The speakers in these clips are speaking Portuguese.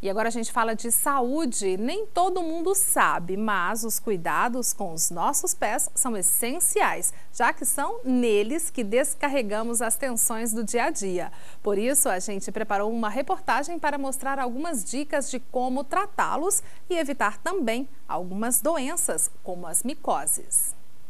E agora a gente fala de saúde. Nem todo mundo sabe, mas os cuidados com os nossos pés são essenciais, já que são neles que descarregamos as tensões do dia a dia. Por isso, a gente preparou uma reportagem para mostrar algumas dicas de como tratá-los e evitar também algumas doenças, como as micoses.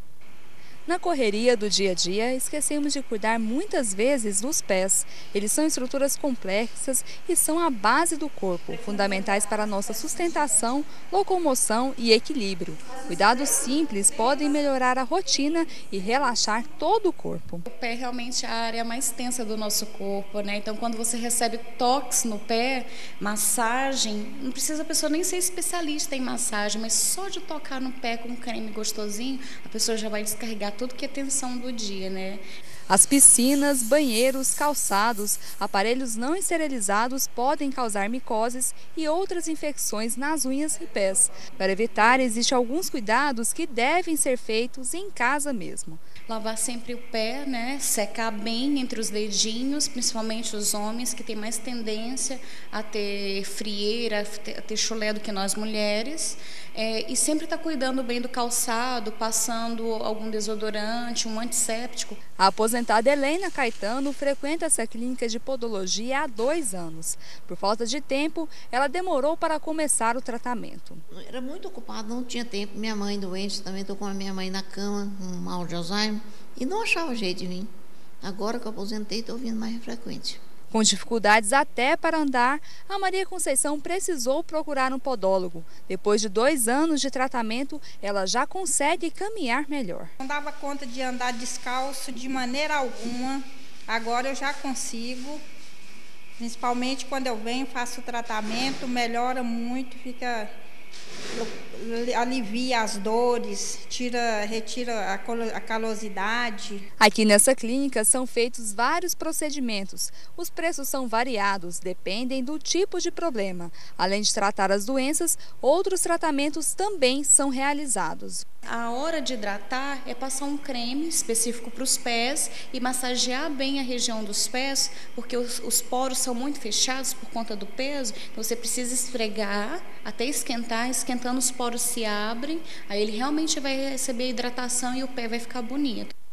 Na correria do dia a dia, esquecemos de cuidar muitas vezes dos pés. Eles são estruturas complexas e são a base do corpo, fundamentais para a nossa sustentação, locomoção e equilíbrio. Cuidados simples podem melhorar a rotina e relaxar todo o corpo. O pé realmente é a área mais tensa do nosso corpo, né? Então, quando você recebe toques no pé, massagem, não precisa a pessoa nem ser especialista em massagem, mas só de tocar no pé com um creme gostosinho, a pessoa já vai descarregar tudo que é tensão do dia, né? As piscinas, banheiros, calçados, aparelhos não esterilizados podem causar micoses e outras infecções nas unhas e pés. Para evitar, existem alguns cuidados que devem ser feitos em casa mesmo. Lavar sempre o pé, né? Secar bem entre os dedinhos, principalmente os homens que têm mais tendência a ter frieira, a ter chulé do que nós mulheres. E sempre estar cuidando bem do calçado, passando algum desodorante, um antisséptico. A aposentada Helena Caetano frequenta essa clínica de podologia há 2 anos. Por falta de tempo, ela demorou para começar o tratamento. Era muito ocupada, não tinha tempo. Minha mãe doente, também estou com a minha mãe na cama, com mal de Alzheimer, e não achava jeito de vir. Agora que eu aposentei, estou vindo mais frequente. Com dificuldades até para andar, a Maria Conceição precisou procurar um podólogo. Depois de 2 anos de tratamento, ela já consegue caminhar melhor. Não dava conta de andar descalço de maneira alguma, agora eu já consigo. Principalmente quando eu venho, faço o tratamento, melhora muito, alivia as dores, retira a calosidade. Aqui nessa clínica são feitos vários procedimentos. Os preços são variados, dependem do tipo de problema. Além de tratar as doenças, outros tratamentos também são realizados. A hora de hidratar é passar um creme específico para os pés e massagear bem a região dos pés, porque os poros são muito fechados por conta do peso. Então você precisa esfregar até esquentar, esquentando os poros se abrem, aí ele realmente vai receber hidratação e o pé vai ficar bonito.